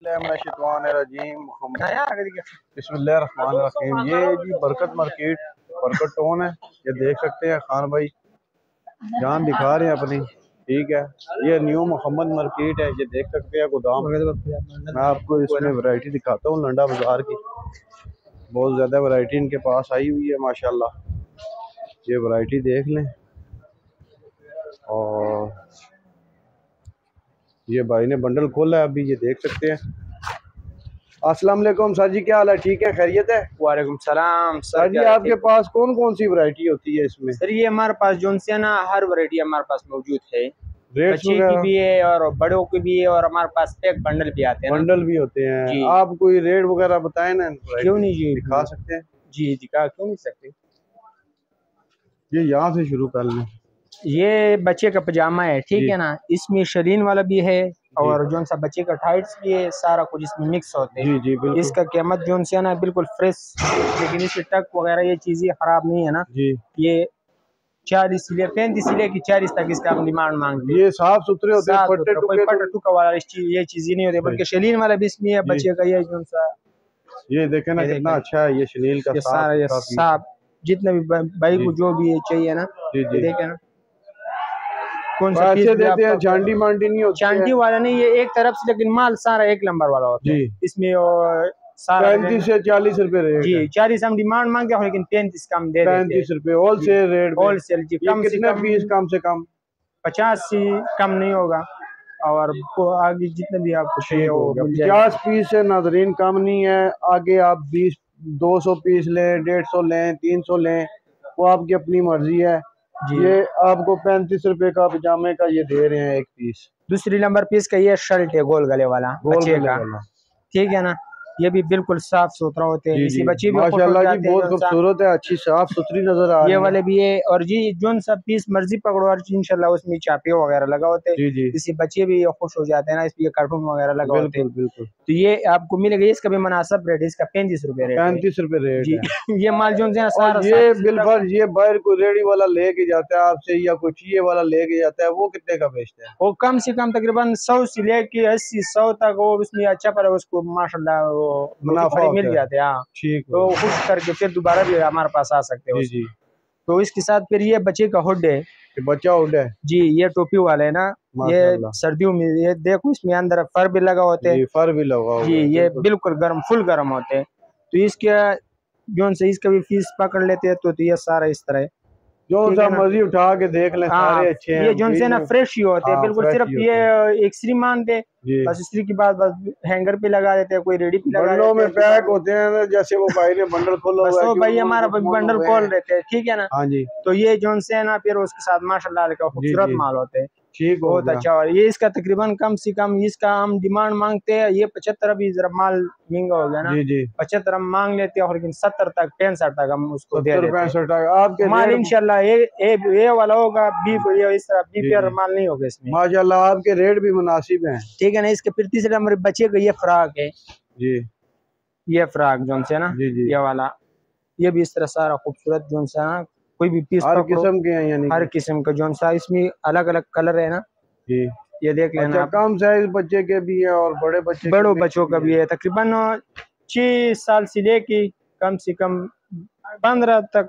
बिस्मिल्लाहिर्रहमानिर्रहीम। ये जी बरकत मार्केट, बरकत टाउन है। ये देख सकते हैं खान भाई जान दिखा रहे हैं अपनी। ठीक है, ये न्यू मोहम्मद मार्केट है। ये देख सकते हैं गोदाम। मैं आपको इसमें वैरायटी दिखाता हूँ लंडा बाजार की। बहुत ज़्यादा वैरायटी इनके पास आई हुई है माशाल्लाह। ये वैरायटी देख लें। और ये भाई ने बंडल खोला है अभी, ये देख सकते हैं। अस्सलाम वालेकुम सर जी, क्या हाल है? ठीक है, खैरियत है? वालेकुम सलाम सर जी, आपके पास कौन कौन सी वैरायटी होती है इसमें? सर ये हमारे पास जो है ना हर वैरायटी हमारे पास मौजूद है। बच्चे की भी है और बड़ों की भी है, और हमारे पास एक बंडल भी आते हैं। बंडल भी होते हैं। आप कोई रेट वगैरह बताएं ना। क्यों नहीं जी, दिखा सकते हैं जी, दिखा क्यों नहीं सकते। ये यहाँ से शुरू कर लें। ये बच्चे का पजामा है, ठीक है ना। इसमें शरीन वाला भी है और जो सा बच्चे का टाइट्स भी है, सारा कुछ इसमें मिक्स होते हैं। जी जी, इसका कीमत जो है ना बिल्कुल फ्रेश, लेकिन इसके टक वगैरह ये चीजें खराब नहीं है ना जी। ये 40 से 35 से लेकर 40 तक इसका हम डिमांड मांगते हैं। ये साफ सुथरे होते हैं, पट्टा टुका वाला ये चीजें नहीं होती, बल्कि शलीन वाला भी इसमें है बच्चे का। ये जो सा ये देखे ना कितना अच्छा है ये शनील का सारा साफ, जितने भी भाई को जो भी चाहिए ना। देखे ना कौन सा पीस देते हैं। चांदी मांडी नहीं होती, चांदी वाला नहीं, ये एक तरफ से, लेकिन माल सारा एक नंबर वाला होता है इसमें। और 35 से 40 रुपए रेट जी। 40 हम डिमांड मांगे, लेकिन 35 कम दे देते हैं। 35 रुपए होलसेल रेट। होलसेल जी। कम कितने पीस? कम से कम 50 से कम नहीं होगा। और आगे जितने भी आप 50 पीस से नाज़रीन कम नहीं है। आगे आप 20 200 पीस लें, 150 लें, 300 लें, वो आपकी अपनी मर्जी है। ये आपको 35 रुपए का पजामे का ये दे रहे हैं एक पीस। दूसरी नंबर पीस का ये शर्ट है गोल गले वाला, बच्चे का, ठीक है ना। ये भी बिल्कुल साफ सुथरा होते हैं। इसी बच्चे भी माशाल्लाह जी बहुत खूबसूरत है, अच्छी साफ सुथरी नजर आ रही है। ये वाले भी है। और जी जोन सा पीस मर्जी पकड़ो, और इंशाल्लाह उसमें चापे वगैरह लगा होते हैं। इसी बच्चे भी खुश हो जाते हैं ना, इसमें कार्टून वगैरह लगा होते हैं। बिल्कुल। तो ये आपको मिलेगा, इसका भी मुनासिब रेट, इसका 35 रुपए रेट। 35 रुपए रेट जी। ये माल जो है सारा ये बिल्कुल, ये बाहर कोई रेडी वाला लेके जाता है आपसे, या कोई चीजे वाला लेके जाता है, वो कितने का बेचता है? वो कम से कम तकरीबन 100 से लेके 80-100 तक वो उसमें अच्छा पर उसको माशाल्लाह वो मुनाफा मिल जाते हैं। ठीक, तो खुश करके फिर दोबारा भी हमारे पास आ सकते हो। जी। तो इसके साथ फिर ये बच्चे का हुड है, बच्चा हुड है जी। ये टोपी वाले है ना, ये सर्दियों में ये देखो इसमें अंदर फर भी लगा होते हैं। फर भी लगा जी। ये बिल्कुल गर्म, फुल गर्म होते हैं। तो इसके जो से इसका भी फीस पकड़ लेते हैं। तो ये सारा इस तरह जो सा मर्जी उठा के देख ले, सारे अच्छे हैं। ये जो से ना फ्रेश ही होते हैं बिल्कुल। सिर्फ ये एक स्त्री मानते, बस स्त्री की बात, बस हैंगर पे लगा देते हैं, कोई रेडी पे लगा देते हैं। में पैक होते हैं, जैसे वो भाई ने बंडल खोला हुआ है। भाई हमारा बंडल खोल देते हैं, ठीक है ना। हाँ जी। तो ये जो से ना फिर उसके साथ माशाल्लाह का खूबसूरत माल होते हैं। ठीक, बहुत अच्छा। और ये इसका तकरीबन कम से कम इसका हम डिमांड मांगते हैं ये 75। अभी जरा माल महंगा हो गया ना। 75 हम मांग लेते हैं, लेकिन 70 तक 65 तक हम उसको दे देते हैं। आपके माल इंशाल्लाह ये वाला होगा। बीफ ये इस तरह बीफ माल नहीं होगा इसमें। माशाल्लाह आपके रेट भी मुनासिब हैं, ठीक है ना। इसके फिर तीसरे नंबर बच्चे का ये फ्राक है जी। ये फ्राक जो है ना, ये वाला, ये भी इस तरह सारा खूबसूरत जो है ना। कोई भी पीस हर किस्म के हैं, यानी हर किस्म का जो सा, इसमें अलग अलग कलर है ना जी। ये देख लेना। अच्छा, कम साइज बच्चे के भी है और बड़ों बच्चों का भी है। तकरीबन 6 साल से लेके कम से कम 15 तक,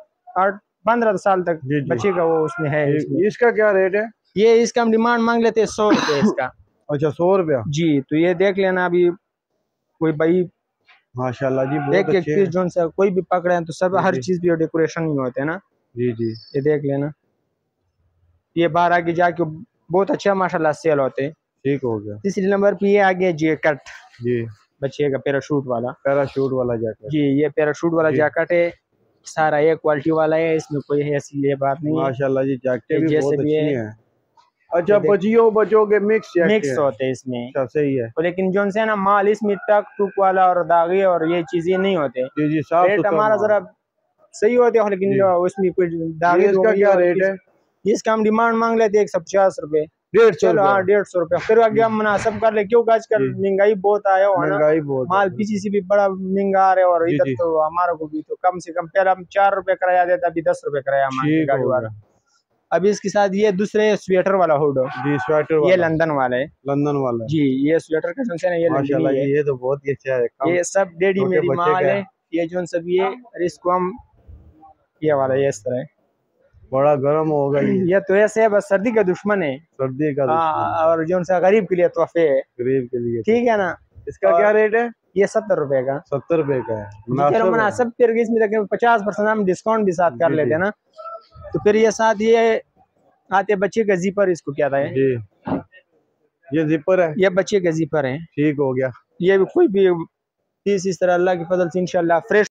15 साल तक बच्चे का वो उसमें है। इसका क्या रेट है? ये इसका हम डिमांड मांग लेते हैं 100 रुपए इसका। अच्छा, 100 रुपया जी। तो ये देख लेना अभी कोई भाई माशाल्लाह जी बहुत अच्छे हैं। जो सा कोई भी पकड़े हैं तो सब हर चीज भी डेकोरेशन में होते हैं ना जी। ये देख लेना। ये बाहर आगे जाके बहुत अच्छा माशाल्लाह सेल होते हैं। ठीक हो गया। तीसरी नंबर पे ये आगे जैकेट जी, बच्चे का पैराशूट वाला जैकेट जी। ये पैराशूट वाला जैकेट है, सारा ये क्वालिटी वाला है, इसमें कोई ऐसी ये बात नहीं है। माशाल्लाह जी, जैकेट भी बहुत अच्छी है। अच्छा, बच्चों के मिक्स होते हैं इसमें। अच्छा, सही है। लेकिन जो है ना माल इसमें टक टुक वाला और दागी और ये चीजें नहीं होते जी। रेट हमारा जरा सही होते हैं, लेकिन उसमें कोई दागी। इसका क्या रेट है? इसका हम डिमांड मांग लेते 150 रुपए। 150। हाँ, 150 रुपए। फिर आगे हम मुनासिब कर ले, क्योंकि आजकल महंगाई बहुत आया हो ना, माल पीछे से भी बड़ा महंगा आ रहा है। और इधर तो हमारा को भी तो कम से कम पहले हम 4 रुपए किराया देता, अभी 10 रुपए किराया हमारे गाड़ी वाला। अभी इसके साथ ये दूसरे स्वेटर वाला हुड जी, स्वेटर ये लंदन वाला है। लंदन वाला जी, ये स्वेटर का फंक्शन है, ये माशाल्लाह, ये तो बहुत ही अच्छा है। ये सब डेडी मेरी माल है, ये जो सब ये इसको हम ये वाला ये इस तरह बड़ा गर्म होगा ये तो ऐसे है, बस सर्दी का दुश्मन है, सर्दी का दुश्मन। और जो सा गरीब के लिए तोहफे है, गरीब के लिए, ठीक है ना। इसका क्या रेट है? ये 70 रुपए का। 70 रुपए का है, मुनासिब। फिर इसमें 50% हम डिस्काउंट भी साथ कर लेते हैं ना। तो फिर ये साथ ये आते बच्चे का जीपर, इसको क्या था जी, ये जिपर है, ये बच्चे का जीपर है। ठीक हो गया। ये कोई भी पीस इस तरह अल्लाह की फजल से इंशाल्लाह फ्रेश